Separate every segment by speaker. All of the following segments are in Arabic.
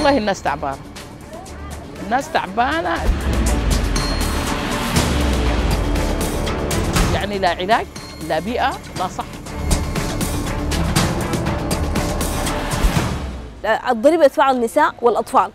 Speaker 1: والله الناس تعبانة، الناس تعبانة، يعني لا علاج لا بيئة لا صحة.
Speaker 2: الضريبة يدفعها النساء والأطفال.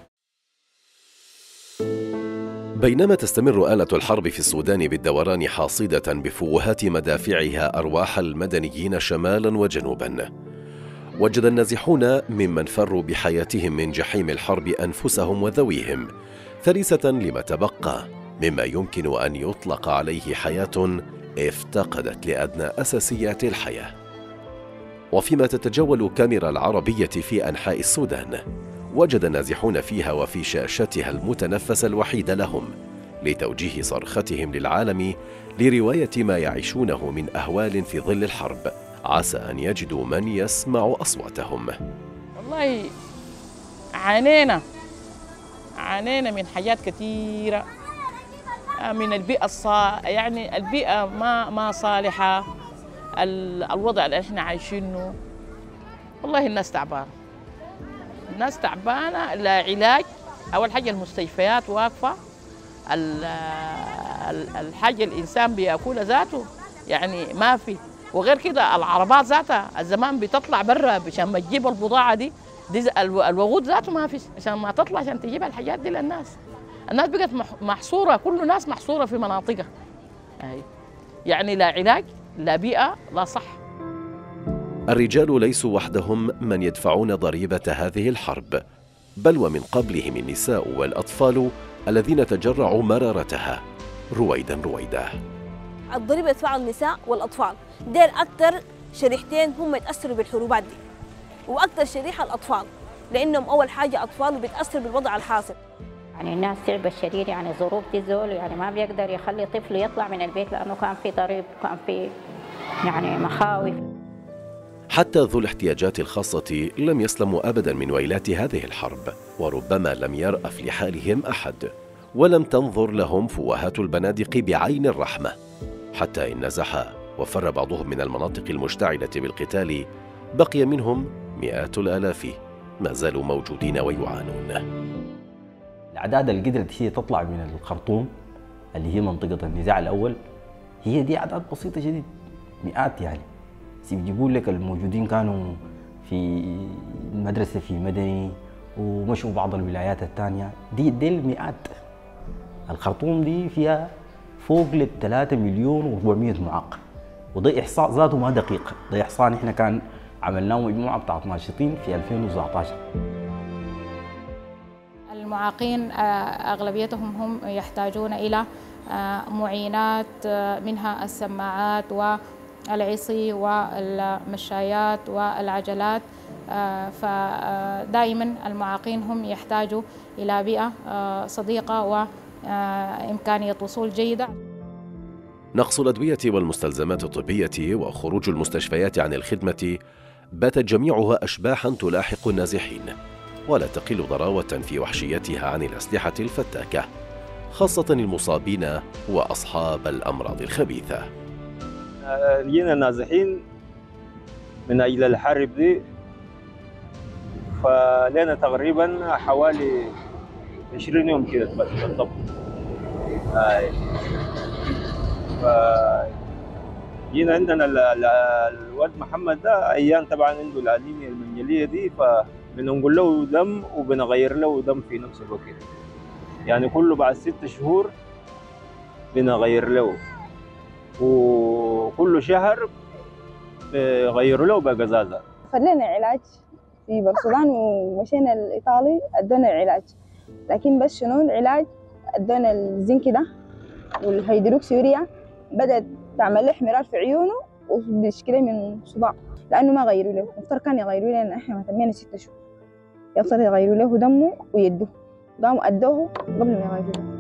Speaker 3: بينما تستمر آلة الحرب في السودان بالدوران حاصدة بفوهات مدافعها أرواح المدنيين شمالا وجنوبا، وجد النازحون ممن فروا بحياتهم من جحيم الحرب أنفسهم وذويهم فريسة لما تبقى مما يمكن أن يطلق عليه حياة افتقدت لأدنى أساسيات الحياة. وفيما تتجول كاميرا العربية في أنحاء السودان، وجد النازحون فيها وفي شاشتها المتنفس الوحيد لهم لتوجيه صرختهم للعالم لرواية ما يعيشونه من أهوال في ظل الحرب، عسى أن يجدوا من يسمع أصواتهم.
Speaker 1: والله عانينا من حاجات كثيرة، من البيئة يعني البيئة ما صالحة، الوضع اللي احنا عايشينه. والله الناس تعبانة، الناس تعبانة، لا علاج. أول حاجة المستشفيات واقفة، الحاجة الإنسان بيأكلها ذاته يعني ما في، وغير كده العربات ذاتها الزمان بتطلع برا عشان ما تجيب البضاعة دي الوقود ذاته ما في عشان ما تطلع عشان تجيب الحاجات دي للناس. الناس بقت محصورة، كل الناس محصورة في مناطقها، يعني لا علاج لا بيئة لا صحة.
Speaker 3: الرجال ليسوا وحدهم من يدفعون ضريبة هذه الحرب، بل ومن قبلهم النساء والأطفال الذين تجرعوا مرارتها رويدا.
Speaker 2: الضريبة يدفعها النساء والأطفال، دير أكثر شريحتين هم يتأثروا بالحروبات دي، وأكثر شريحة الأطفال لأنهم أول حاجة أطفال وبيتأثروا بالوضع الحاصل.
Speaker 4: يعني الناس تعب الشديد، يعني ظروف الزول يعني ما بيقدر يخلي طفله يطلع من البيت لأنه كان في ضريب، كان في يعني مخاوف.
Speaker 3: حتى ذو الاحتياجات الخاصة لم يسلموا أبدا من ويلات هذه الحرب، وربما لم يرأف لحالهم أحد، ولم تنظر لهم فوهات البنادق بعين الرحمة، حتى إن نزح وفر بعضهم من المناطق المشتعلة بالقتال بقي منهم مئات الآلاف ما زالوا موجودين ويعانون.
Speaker 5: الأعداد اللي قدرت هي تطلع من الخرطوم اللي هي منطقة النزاع الأول، هي دي أعداد بسيطة جدا، مئات. يعني بيجيبوا لك الموجودين كانوا في المدرسة في مدني ومشوا بعض الولايات الثانية، دي المئات. الخرطوم دي فيها فوق ل 3 مليون و400 معاق، وده إحصاء ذاته ما دقيق، ده إحصاء نحن كان عملناه مجموعة بتاعت ناشطين في 2019.
Speaker 6: المعاقين أغلبيتهم هم يحتاجون إلى معينات، منها السماعات والعصي والمشايات والعجلات، فدائما المعاقين هم يحتاجوا إلى بيئة صديقة وإمكانية وصول جيدة.
Speaker 3: نقص الأدوية والمستلزمات الطبية وخروج المستشفيات عن الخدمة باتت جميعها أشباحا تلاحق النازحين، ولا تقل ضراوة في وحشيتها عن الأسلحة الفتاكة، خاصة المصابين وأصحاب الأمراض الخبيثة.
Speaker 7: جينا نازحين من أجل الحرب دي، فلنا تقريبا حوالي 20 يوم كده بس بالضبط. جينا عندنا الواد محمد ده أيام طبعا عنده الأنيميا المنجلية دي، فبنقول له دم وبنغير له دم في نفس الوقت، يعني كله بعد 6 شهور بنغير له، وكل شهر غيروا له بقزازة.
Speaker 8: خلينا علاج في برسلان ومشينا الإيطالي ادونا العلاج، لكن بس شنو العلاج ادونا الزنك ده والهيدروكسيوريا، بدأت تعمل له احمرار في عيونه وبيشكله من صداع، لأنه ما غيروا له. مفترض كان يغيروا لنا، احنا ما تمينا 6 شهور، يصير يغيروا له دمه ويده، قاموا أدوه قبل ما يغيروا له.